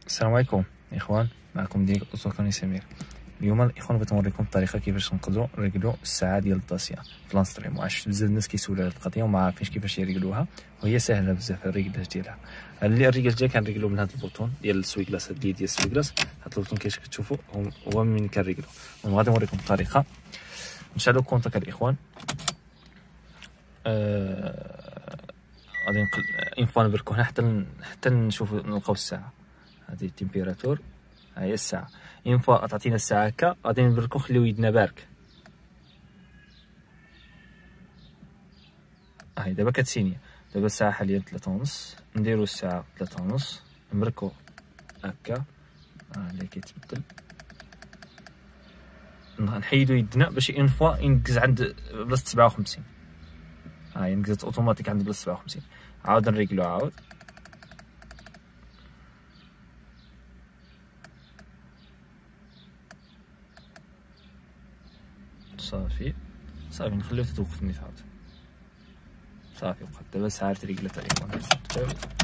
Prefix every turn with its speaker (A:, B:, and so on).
A: السلام عليكم اخوان، معكم ديك اسوكاني سمير. اليوم الاخوان بغيت نوريكم الطريقه كيفاش نقدروا نريكلو الساعه ديال الداسيا في لانستريم. وعرفت بزاف الناس كيسولوا على القضيه وما عارفينش كيفاش يريكلوها، وهي سهله بزاف الريكلاج ديالها. الريكلاج ديالها كنريكلو من هذا البوطون ديال السويكلاس، هاد ديال السويكلاس، هاد البوطون كيفاش كتشوفوا هو من كنريكلو. وغادي نوريكم الطريقه. نشعلوا الكونتاك الاخوان. غادي اون فوا نبركو هنا حتى نشوفوا نلقاو الساعه. هذه التمبيراتور، ها هي الساعه. اون فوا تعطينا الساعه هكا غادي نبركو نخليو يدنا بارك. هاي دابا كتسيني. دابا الساعه حاليا 3:30، نديرو الساعه 3:30، نبركو هكا. اللي كيتبدل نحيدو يدنا باش اون فوا ينقز عند بلاصه 57. هاي نقزت اوتوماتيك عند بلاصه 57. عاود نريكلو عاود. صافي نخليو تتوقف النيت عاود. صافي بقات دابا الساعه تريكلات عليكم.